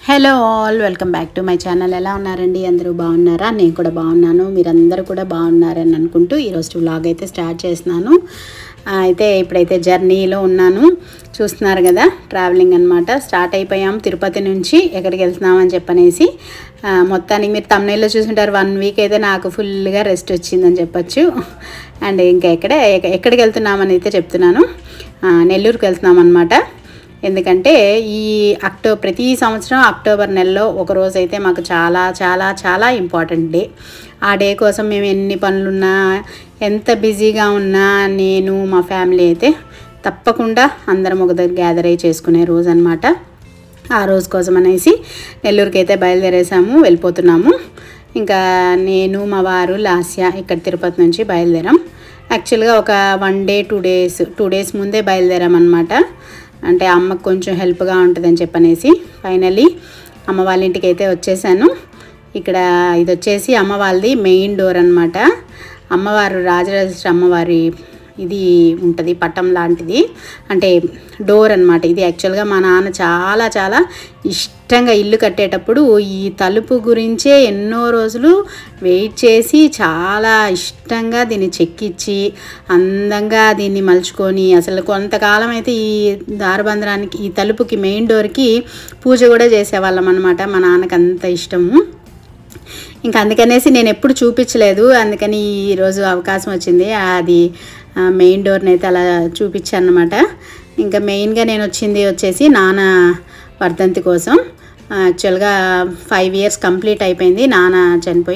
Hello all, welcome back to my channel. ఎలా ఉన్నారండి? అందరూ బాగున్నారా? నేను కూడా బాగున్నాను. మీరందరూ కూడా బాగున్నారని అనుకుంటూ ఈరోజు వ్లాగ్ అయితే స్టార్ట్ చేస్తున్నాను. అయితే ఇప్పుడైతే జర్నీలో ఉన్నాను, చూస్తున్నారు కదా, ట్రావెలింగ్ అనమాట. స్టార్ట్ అయిపోయాం తిరుపతి నుంచి. ఎక్కడికి వెళ్తున్నామని చెప్పనేసి మొత్తానికి మీరు తమిళలో చూసుంటారు. 1 వీక్ అయితే నాకు ఫుల్గా రెస్ట్ వచ్చిందని చెప్పచ్చు. అండ్ ఇంకా ఎక్కడికి వెళ్తున్నామని అయితే చెప్తున్నాను. నెల్లూరుకి వెళ్తున్నాం అనమాట. ఎందుకంటే ఈ ప్రతి సంవత్సరం అక్టోబర్ నెలలో ఒకరోజు అయితే మాకు చాలా చాలా చాలా ఇంపార్టెంట్ డే. ఆ డే కోసం మేము ఎన్ని పనులున్నా, ఎంత బిజీగా ఉన్నా, నేను మా ఫ్యామిలీ అయితే తప్పకుండా అందరం ఒక దగ్గర గ్యాదర్ అయ్యి చేసుకునే రోజు అనమాట. ఆ రోజు కోసం అనేసి నెల్లూరుకి అయితే బయలుదేరేసాము, వెళ్ళిపోతున్నాము. ఇంకా నేను, మా వారు, లాస్య ఇక్కడ తిరుపతి నుంచి బయలుదేరాం. యాక్చువల్గా ఒక 1 డే 2 డేస్ ముందే బయలుదేరాం అనమాట. అంటే అమ్మకు కొంచెం హెల్ప్గా ఉంటుందని చెప్పనేసి ఫైనల్లీ అమ్మ వాళ్ళ ఇంటికి అయితే వచ్చేసాను. ఇక్కడ ఇది వచ్చేసి అమ్మ వాళ్ళది మెయిన్ డోర్ అనమాట. అమ్మవారు రాజరాజేశ్వరి అమ్మవారి ఇది ఉంటుంది, పట్టం లాంటిది, అంటే డోర్ అనమాట. ఇది యాక్చువల్గా మా నాన్న చాలా చాలా ఇష్టంగా ఇల్లు కట్టేటప్పుడు ఈ తలుపు గురించే ఎన్నో రోజులు వెయిట్ చేసి చాలా ఇష్టంగా దీన్ని చెక్కించి అందంగా దీన్ని మలుచుకొని అసలు కొంతకాలం అయితే ఈ దారబంధరానికి, ఈ తలుపుకి, మెయిన్ డోర్కి పూజ కూడా చేసేవాళ్ళం అనమాట. మా నాన్నకి అంత ఇష్టము. ఇంకా అందుకనేసి నేను ఎప్పుడు చూపించలేదు, అందుకని ఈరోజు అవకాశం వచ్చింది. అది మెయిన్ డోర్ని అయితే అలా చూపించాను అనమాట. ఇంకా మెయిన్గా నేను వచ్చేసి నాన్న వర్ధంతి కోసం. యాక్చువల్గా 5 years కంప్లీట్ అయిపోయింది. నాన్న చనిపోయి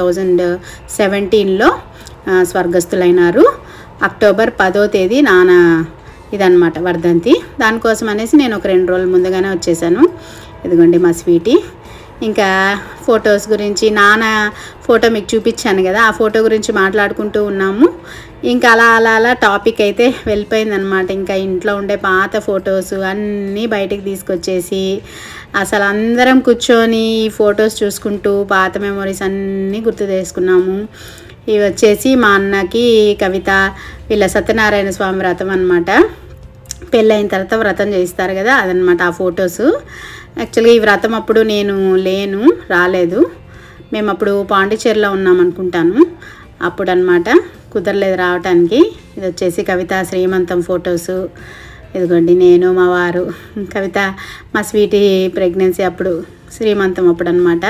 2017లో స్వర్గస్థులైనారు. అక్టోబర్ 10వ తేదీ నాన్న ఇదనమాట వర్ధంతి. దానికోసం అనేసి నేను ఒక 2 రోజుల ముందుగానే వచ్చేసాను. ఇదిగోండి మా స్వీటీ. ఇంకా ఫొటోస్ గురించి, నాన్న ఫోటో మీకు చూపించాను కదా, ఆ ఫోటో గురించి మాట్లాడుకుంటూ ఉన్నాము. ఇంకా అలా టాపిక్ అయితే వెళ్ళిపోయిందనమాట. ఇంకా ఇంట్లో ఉండే పాత ఫొటోస్ అన్నీ బయటికి తీసుకొచ్చేసి అసలు అందరం కూర్చొని ఈ ఫొటోస్ చూసుకుంటూ పాత మెమొరీస్ అన్నీ గుర్తు చేసుకున్నాము. ఇవి వచ్చేసి మా అన్నకి కవిత వీళ్ళ సత్యనారాయణ స్వామి వ్రతం అనమాట. పెళ్ళైన తర్వాత వ్రతం చేయిస్తారు కదా, అదనమాట ఆ ఫొటోస్. యాక్చువల్గా ఈ వ్రతం అప్పుడు నేను రాలేదు. మేము అప్పుడు పాండిచేరిలో ఉన్నాం అనుకుంటాను అప్పుడు అనమాట, కుదరలేదు రావటానికి. ఇది వచ్చేసి కవిత శ్రీమంతం ఫొటోసు. ఇదిగోండి నేను, మా వారు, కవిత మా స్వీటీ ప్రెగ్నెన్సీ అప్పుడు, శ్రీమంతం అప్పుడు అనమాట.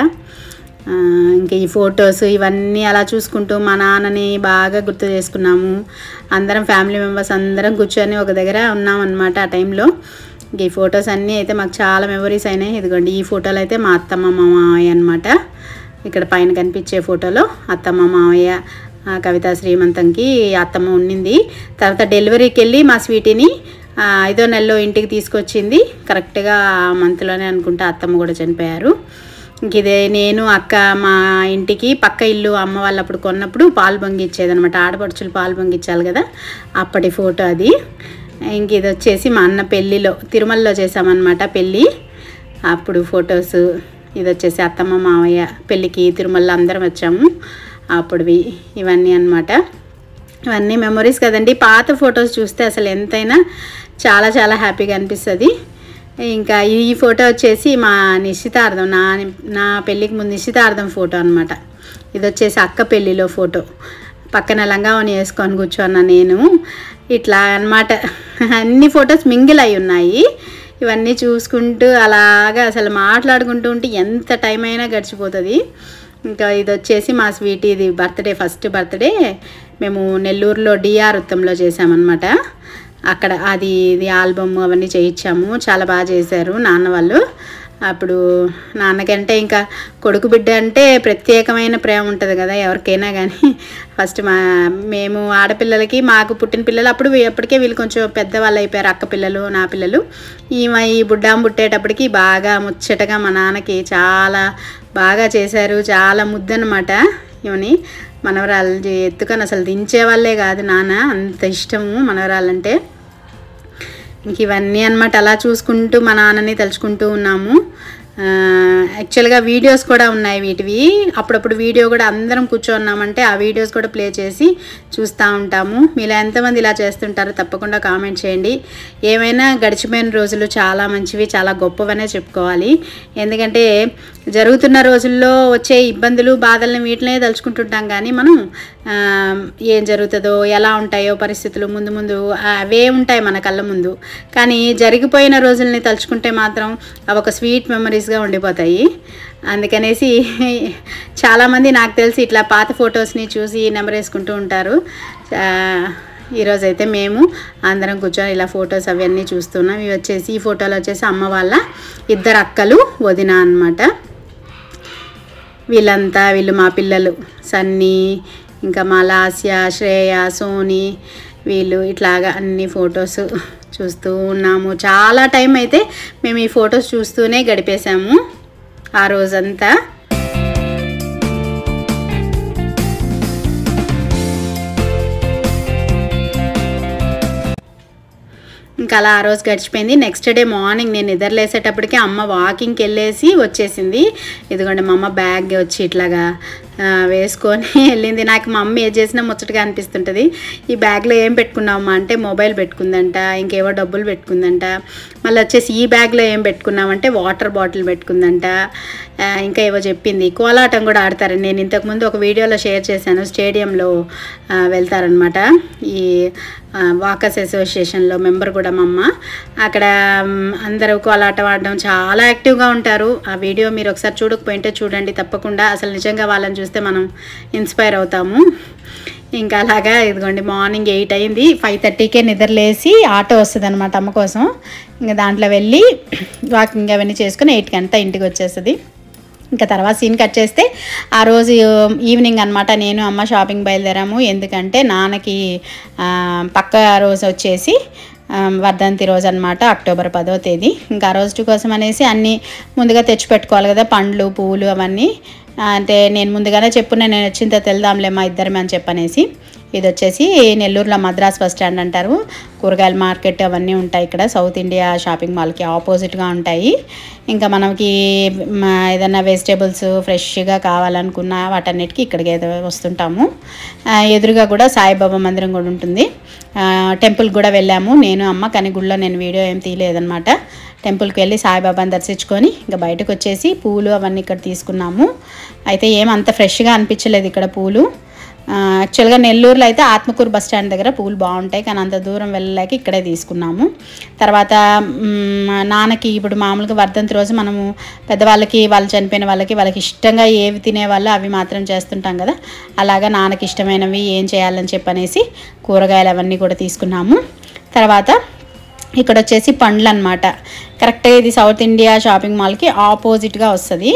ఇంకా ఈ ఫొటోస్ ఇవన్నీ అలా చూసుకుంటూ మా నాన్నని బాగా గుర్తు చేసుకున్నాము. అందరం ఫ్యామిలీ మెంబర్స్ అందరం కూర్చొని ఒక దగ్గర ఉన్నామన్నమాట ఆ టైంలో. ఈ ఫొటోస్ అన్నీ అయితే మాకు చాలా మెమొరీస్ అయినాయి. ఇదిగోండి ఈ ఫోటోలు అయితే మా అత్తమ్మ మామయ్య అనమాట. ఇక్కడ పైన కనిపించే ఫోటోలో అత్తమ్మ మామయ్య, కవిత శ్రీమంతంకి అత్తమ్మ ఉండింది. తర్వాత డెలివరీకి వెళ్ళి మా స్వీటీని 5వ నెలలో ఇంటికి తీసుకొచ్చింది. కరెక్ట్గా ఆ మంత్లోనే అనుకుంటా అత్తమ్మ కూడా చనిపోయారు. ఇంక ఇదే నేను, అక్క మా ఇంటికి పక్క ఇల్లు అమ్మ వాళ్ళు అప్పుడు కొన్నప్పుడు పాలు పొంగిచ్చేదనమాట. ఆడపడుచులు పాలు పొంగిచ్చాలి కదా, అప్పటి ఫోటో అది. ఇంక ఇది వచ్చేసి మా అన్న పెళ్ళిలో, తిరుమలలో చేసామన్నమాట పెళ్ళి, అప్పుడు ఫొటోస్. ఇది వచ్చేసి అత్తమ్మ మావయ్య పెళ్ళికి తిరుమలలో అందరం వచ్చాము అప్పుడువి. ఇవన్నీ అనమాట. ఇవన్నీ మెమొరీస్ కదండి. పాత ఫొటోస్ చూస్తే అసలు ఎంతైనా చాలా చాలా హ్యాపీగా అనిపిస్తుంది. ఇంకా ఈ ఫోటో వచ్చేసి మా నిశ్చితార్థం, నా పెళ్ళికి ముందు నిశ్చితార్థం ఫోటో అనమాట. ఇది వచ్చేసి అక్క పెళ్ళిలో ఫోటో. పక్కన లంగావని వేసుకొని కూర్చోన్నా నేను. ఇట్లా అనమాట అన్ని ఫొటోస్ మింగిల్ అయి ఉన్నాయి. ఇవన్నీ చూసుకుంటూ అలాగా అసలు మాట్లాడుకుంటూ ఉంటే ఎంత టైం అయినా గడిచిపోతుంది. ఇంకా ఇది వచ్చేసి మా స్వీటీ, ఇది ఫస్ట్ బర్త్డే మేము నెల్లూరులో డిఆర్ ఉత్తంలో చేసామన్నమాట. అక్కడ ఇది ఆల్బమ్ అవన్నీ చేయించాము. చాలా బాగా చేశారు నాన్న వాళ్ళు. అప్పుడు నాన్నకంటే ఇంకా కొడుకు బిడ్డ అంటే ప్రత్యేకమైన ప్రేమ ఉంటుంది కదా ఎవరికైనా కానీ. ఫస్ట్ మేము ఆడపిల్లలకి, మాకు పుట్టిన పిల్లలు అప్పటికే వీళ్ళు కొంచెం పెద్దవాళ్ళు అయిపోయారు, అక్క పిల్లలు, నా పిల్లలు. ఈ బుడ్డాం పుట్టేటప్పటికి బాగా ముచ్చటగా మా నాన్నకి చాలా బాగా చేశారు. చాలా ముద్దనమాట. ఇవని మనవరాలు ఎత్తుకొని అసలు దించేవాళ్ళే కాదు నాన్న, అంత ఇష్టము మనవరాలంటే. ఇంక ఇవన్నీ అనమాట. అలా చూసుకుంటూ మా నాన్నని తలుచుకుంటూ ఉన్నాము. యాక్చువల్గా వీడియోస్ కూడా ఉన్నాయి వీటివి. అప్పుడప్పుడు వీడియో కూడా అందరం కూర్చోన్నామంటే ఆ వీడియోస్ కూడా ప్లే చేసి చూస్తూ ఉంటాము. మీలో ఎంతమంది ఇలా చేస్తుంటారో తప్పకుండా కామెంట్ చేయండి. ఏమైనా గడిచిపోయిన రోజులు చాలా మంచివి, చాలా గొప్పవనే చెప్పుకోవాలి. ఎందుకంటే జరుగుతున్న రోజుల్లో వచ్చే ఇబ్బందులు, బాధల్ని వీటినే తలుచుకుంటుంటాం, కానీ మనం ఏం జరుగుతుందో, ఎలా ఉంటాయో పరిస్థితులు ముందు ముందు అవే ఉంటాయి మన కళ్ళ ముందు. కానీ జరిగిపోయిన రోజుల్ని తలుచుకుంటే మాత్రం అవి ఒక స్వీట్ మెమరీస్గా ఉండిపోతాయి. అందుకనేసి చాలామంది నాకు తెలిసి ఇట్లా పాత ఫొటోస్ని చూసి నెంబర్ వేసుకుంటూ ఉంటారు. ఈరోజైతే మేము అందరం కూర్చొని ఇలా ఫొటోస్ అవన్నీ చూస్తున్నాం. ఇవి వచ్చేసి ఈ ఫోటోలు వచ్చేసి అమ్మ వాళ్ళ 2 అక్కలు, వదిన అన్నమాట. వీళ్ళు మా పిల్లలు సన్నీ, ఇంకా మా లాస్య, శ్రేయ, సోని, వీళ్ళు ఇట్లాగా అన్ని ఫొటోస్ చూస్తూ ఉన్నాము. చాలా టైం అయితే మేము ఈ ఫొటోస్ చూస్తూనే గడిపేశాము ఆ రోజంతా. ఇంకా అలా ఆ రోజు గడిచిపోయింది. నెక్స్ట్ డే మార్నింగ్ నేను నిద్రలేసేటప్పటికి అమ్మ వాకింగ్కి వెళ్ళేసి వచ్చేసింది. ఇదిగోండి మా అమ్మ బ్యాగ్ వచ్చి ఇట్లాగా వేసుకొని వెళ్ళింది. నాకు మా అమ్మ ఏది చేసినా ముచ్చటగా అనిపిస్తుంటుంది. ఈ బ్యాగ్లో ఏం పెట్టుకున్నామమ్మా అంటే మొబైల్ పెట్టుకుందంట, ఇంకేవో డబ్బులు పెట్టుకుందంట. మళ్ళీ వచ్చేసి ఈ బ్యాగ్లో ఏం పెట్టుకున్నామంటే వాటర్ బాటిల్ పెట్టుకుందంట. ఇంకా ఏవో చెప్పింది. కోలాటం కూడా ఆడతారండి. నేను ఇంతకుముందు ఒక వీడియోలో షేర్ చేశాను. స్టేడియంలో వెళ్తారనమాట. ఈ వాకర్స్ అసోసియేషన్లో మెంబర్ కూడా మా అమ్మ. అక్కడ అందరూ కోలాటం ఆడడం చాలా యాక్టివ్గా ఉంటారు. ఆ వీడియో మీరు ఒకసారి చూడకపోయింటే చూడండి తప్పకుండా. అసలు నిజంగా వాళ్ళని చూస్తే మనం ఇన్స్పైర్ అవుతాము. ఇంకా అలాగా ఇదిగోండి మార్నింగ్ 8 అయింది. 5:30కే నిద్రలేసి ఆటో వస్తుంది అనమాట అమ్మ కోసం. ఇంకా దాంట్లో వెళ్ళి వాకింగ్ అవన్నీ చేసుకుని 8కి అంతా ఇంటికి వచ్చేస్తుంది. ఇంకా తర్వాత సీన్ కట్ చేస్తే ఆ రోజు ఈవినింగ్ అనమాట నేను అమ్మ షాపింగ్ బయలుదేరాము. ఎందుకంటే నాన్నకి పక్క రోజు వచ్చేసి వర్ధంతి రోజు అనమాట, అక్టోబర్ 10వ తేదీ. ఇంకా ఆ రోజు కోసం అనేసి అన్నీ ముందుగా తెచ్చిపెట్టుకోవాలి కదా, పండ్లు, పువ్వులు అవన్నీ. అంటే నేను ముందుగానే చెప్పున్నా, నేను వచ్చిన తర్వాత వెళ్దాంలేమ్మా ఇద్దరమే అని చెప్పనేసి. ఇది వచ్చేసి నెల్లూరులో మద్రాస్ బస్ స్టాండ్ అంటారు. కూరగాయల మార్కెట్ అవన్నీ ఉంటాయి ఇక్కడ. సౌత్ ఇండియా షాపింగ్ మాల్కి ఆపోజిట్గా ఉంటాయి. ఇంకా మనకి ఏదైనా వెజిటేబుల్స్ ఫ్రెష్గా కావాలనుకున్న వాటన్నిటికీ ఇక్కడికి వస్తుంటాము. ఎదురుగా కూడా సాయిబాబా మందిరం కూడా ఉంటుంది. టెంపుల్కి కూడా వెళ్ళాము నేను అమ్మ, కానీ గుళ్ళో నేను వీడియో ఏం తీయలేదన్నమాట. టెంపుల్కి వెళ్ళి సాయిబాబాని దర్శించుకొని ఇంకా బయటకు వచ్చేసి పూలు అవన్నీ ఇక్కడ తీసుకున్నాము. అయితే ఏమంత ఫ్రెష్గా అనిపించలేదు ఇక్కడ పూలు. యాక్చువల్గా నెల్లూరులో అయితే ఆత్మకూరు బస్ స్టాండ్ దగ్గర పూలు బాగుంటాయి, కానీ అంత దూరం వెళ్ళలేక ఇక్కడే తీసుకున్నాము. తర్వాత నాన్నకి ఇప్పుడు మామూలుగా వర్ధంతి రోజు మనము పెద్దవాళ్ళకి, వాళ్ళు చనిపోయిన వాళ్ళకి ఇష్టంగా ఏవి తినేవాళ్ళు అవి మాత్రం చేస్తుంటాం కదా. అలాగా నాన్నకి ఇష్టమైనవి ఏం చేయాలని చెప్పనేసి కూరగాయలు అవన్నీ కూడా తీసుకున్నాము. తర్వాత ఇక్కడ వచ్చేసి పండ్లు అనమాట. కరెక్ట్గా ఇది సౌత్ ఇండియా షాపింగ్ మాల్కి ఆపోజిట్గా వస్తుంది.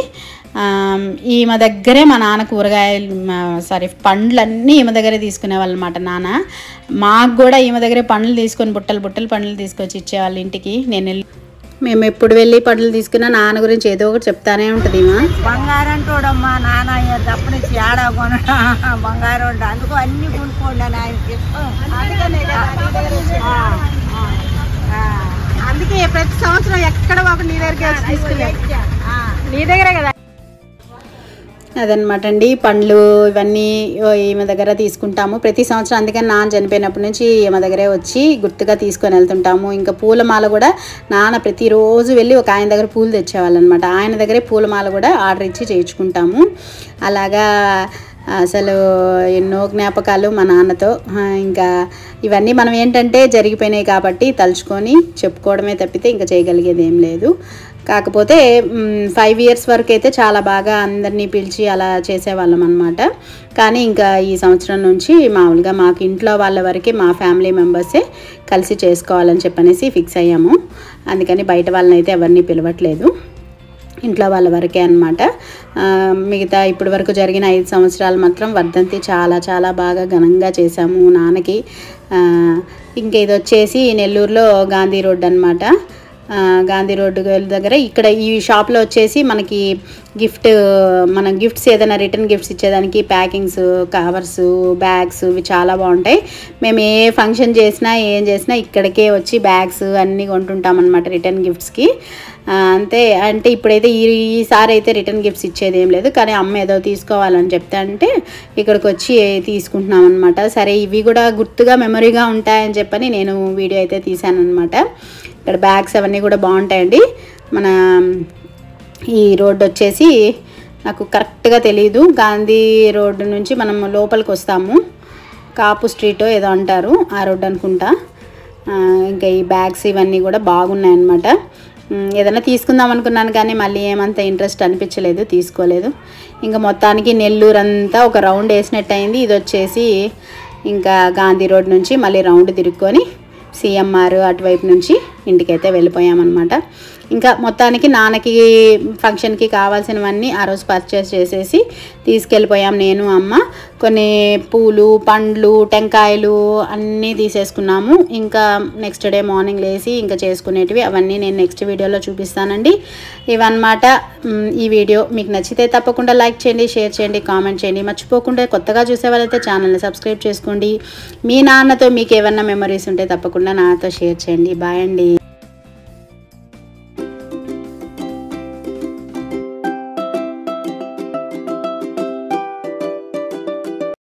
ఈమె దగ్గరే మా నాన్న కూరగాయలు పండ్లన్నీ ఈమె దగ్గరే తీసుకునేవాళ్ళు అనమాట నాన్న. మాకు కూడా ఈమె దగ్గరే పండ్లు తీసుకొని బుట్టలు పండ్లు తీసుకొచ్చి ఇచ్చేవాళ్ళు ఇంటికి. మేము ఎప్పుడు వెళ్ళి పండ్లు తీసుకున్నా నాన్న గురించి ఏదో ఒకటి చెప్తానే ఉంటుంది. బంగారం తోడమ్మా నాన్న తప్పని ఏడా కొనడా బంగారం అందుకు అన్ని కొనుక్కోండి అని ఆయన అందుకే ప్రతి సంవత్సరం ఎక్కడ ఒక నీ దగ్గర నీ దగ్గరే కదా. అదనమాట అండి, పండ్లు ఇవన్నీ ఈమె దగ్గర తీసుకుంటాము ప్రతి సంవత్సరం. అందుకని నాన్న చనిపోయినప్పటి నుంచి ఈమె దగ్గరే వచ్చి గుర్తుగా తీసుకొని వెళ్తుంటాము. ఇంకా పూలమాల కూడా నాన్న ప్రతిరోజు వెళ్ళి ఒక ఆయన దగ్గర పూలు తెచ్చేవాళ్ళు అనమాట. ఆయన దగ్గరే పూలమాల కూడా ఆర్డర్ ఇచ్చి చేయించుకుంటాము. అలాగా అసలు ఎన్నో జ్ఞాపకాలు మా నాన్నతో. ఇంకా ఇవన్నీ మనం ఏంటంటే జరిగిపోయినాయి కాబట్టి తలుచుకొని చెప్పుకోవడమే తప్పితే ఇంకా చేయగలిగేది ఏం లేదు. కాకపోతే 5 years వరకు అయితే చాలా బాగా అందరినీ పిలిచి అలా చేసేవాళ్ళం అనమాట. కానీ ఇంకా ఈ సంవత్సరం నుంచి మామూలుగా మాకు ఇంట్లో వాళ్ళ వరకే, మా ఫ్యామిలీ మెంబర్సే కలిసి చేసుకోవాలని చెప్పనేసి ఫిక్స్ అయ్యాము. అందుకని బయట వాళ్ళని అయితే ఎవరిని పిలవట్లేదు, ఇంట్లో వాళ్ళ వరకే అనమాట. మిగతా ఇప్పటి వరకు జరిగిన 5 సంవత్సరాలు మాత్రం వర్ధంతి చాలా చాలా బాగా ఘనంగా చేశాము నాన్నకి. ఇంకా ఇది వచ్చేసి నెల్లూరులో గాంధీ రోడ్ అనమాట. గాంధీ రోడ్డు దగ్గర ఇక్కడ ఈ షాప్లో వచ్చేసి మనకి మనం గిఫ్ట్స్ ఏదైనా రిటర్న్ గిఫ్ట్స్ ఇచ్చేదానికి ప్యాకింగ్స్, కవర్స్, బ్యాగ్స్ ఇవి చాలా బాగుంటాయి. మేము ఏ ఫంక్షన్ చేసినా ఏం చేసినా ఇక్కడికే వచ్చి బ్యాగ్స్ అన్నీ కొంటుంటాం అనమాట రిటర్న్ గిఫ్ట్స్కి. అంటే ఇప్పుడైతే ఈసారి అయితే రిటర్న్ గిఫ్ట్స్ ఇచ్చేది ఏం లేదు, కానీ అమ్మ ఏదో తీసుకోవాలని చెప్తే అంటే ఇక్కడికి వచ్చి తీసుకుంటున్నాం అనమాట. సరే ఇవి కూడా గుర్తుగా మెమరీగా ఉంటాయని చెప్పని నేను వీడియో అయితే తీశాను అనమాట. ఇక్కడ బ్యాగ్స్ అవన్నీ కూడా బాగుంటాయండి. మన ఈ రోడ్డు వచ్చేసి నాకు కరెక్ట్గా తెలీదు, గాంధీ రోడ్డు నుంచి మనం లోపలికి వస్తాము, కాపు స్ట్రీట్ ఏదో అంటారు ఆ రోడ్డు అనుకుంటా. ఇంకా ఈ బ్యాగ్స్ ఇవన్నీ కూడా బాగున్నాయన్నమాట. ఏదైనా తీసుకుందాం అనుకున్నాను కానీ మళ్ళీ ఏమంత ఇంట్రెస్ట్ అనిపించలేదు, తీసుకోలేదు. ఇంకా మొత్తానికి నెల్లూరు అంతా ఒక రౌండ్ వేసినట్టు అయింది. ఇది వచ్చేసి ఇంకా గాంధీ రోడ్ నుంచి మళ్ళీ రౌండ్ తిరుక్కొని సిఎంఆర్ అటువైపు నుంచి ఇంటికైతే వెళ్ళిపోయామన్నమాట. ఇంకా మొత్తానికి నాన్నకి ఫంక్షన్కి కావాల్సినవన్నీ ఆ రోజు పర్చేస్ చేసేసి తీసుకెళ్ళిపోయాం నేను, అమ్మ. కొన్ని పూలు, పండ్లు, టెంకాయలు అన్నీ తీసేసుకున్నాము. ఇంకా నెక్స్ట్ డే మార్నింగ్ లేసి ఇంకా చేసుకునేటివి అవన్నీ నేను నెక్స్ట్ వీడియోలో చూపిస్తానండి. ఇవన్నమాట ఈ వీడియో. మీకు నచ్చితే తప్పకుండా లైక్ చేయండి, షేర్ చేయండి, కామెంట్ చేయండి. మర్చిపోకుండా కొత్తగా చూసే వాళ్ళైతే ఛానల్ని సబ్స్క్రైబ్ చేసుకోండి. మీ నాన్నతో మీకు ఏమన్నా మెమరీస్ ఉంటే తప్పకుండా నాతో షేర్ చేయండి. బాయ్ అండి.